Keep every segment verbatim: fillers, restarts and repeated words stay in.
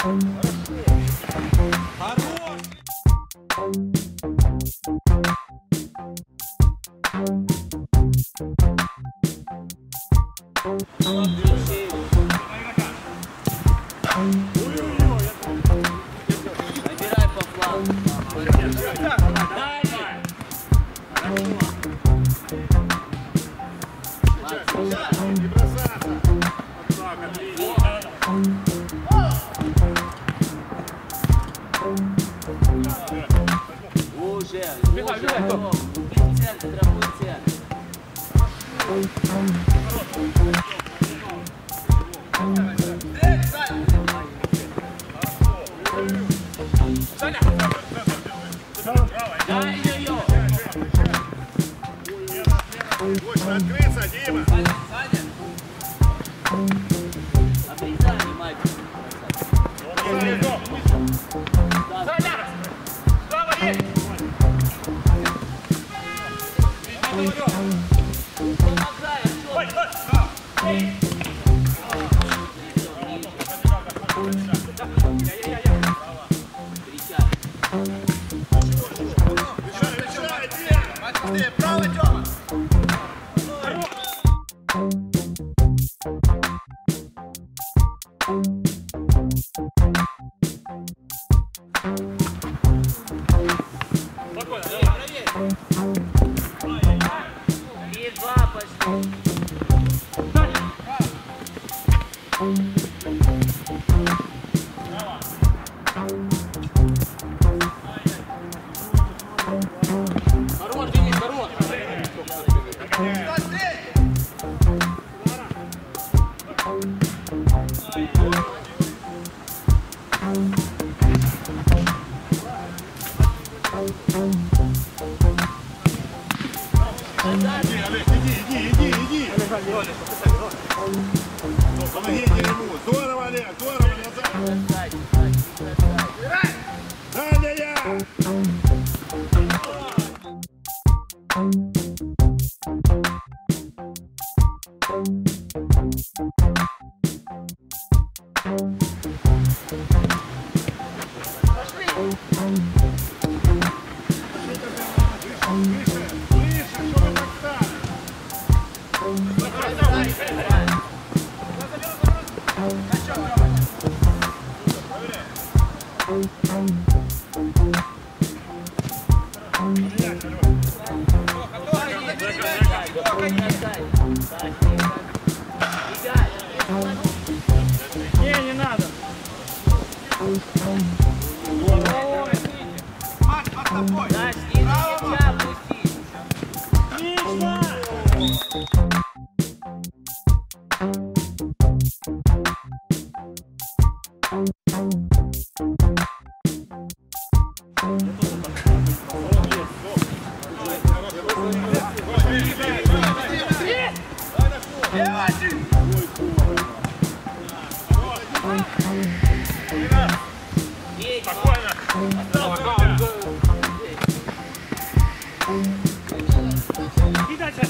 Набирай по флангу. Не бросаться. Уже, уже, готов. Убить центр, работай центр. Дай ее! Точно открыться, Дима! Саня, Саня! Обрезай, Майк! Саня! Слава есть! Помогай, Артём! Право, Тёма! Спокойно, давай, проверь! И два пошли! Хорош, Денис, хорош! Иди, Олег, иди, иди, иди, иди! Помогите ему! Здорово, Олег, здорово, назад! Далее! Не, не надо. Макс, под тобой! Даш, ниже мяча опусти! Отлично! И дальше.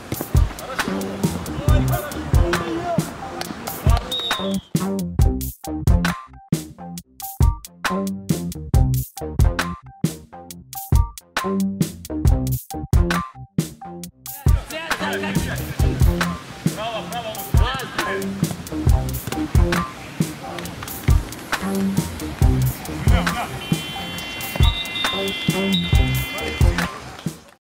Право, право! Класс!